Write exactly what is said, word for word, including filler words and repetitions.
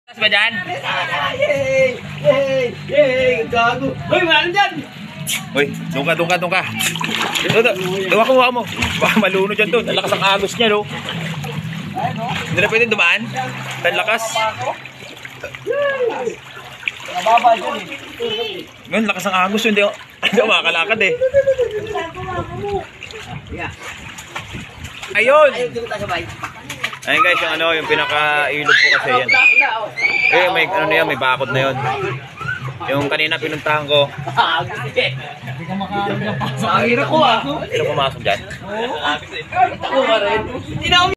Tas ba dyan? Yay! Yay! Yay! Gago! Hoy, meron dyan! Uy, doon ka, doon ka, doon ka. Doon, doon. Doon ako, huwag mo. Baka malunod dyan doon. Ang lakas ang agos niya, no? Hindi na pwede dumaan. Ang lakas. Nababa dyan eh. Ngayon, lakas ang agos. Hindi ako, hindi ako makakalakad eh. Ayun! Ayun, dito tayo sabay. Ayun guys, yung ano, yung pinaka-ilog ko kasi yan. Eh, may ano na yan, may bakod na yun. Yung kanina pinuntahan ko. Hindi ka makakalog ng pasok. Ang hirap ko ah. Sino pumasok dyan? Ako ka rin. Hindi na ako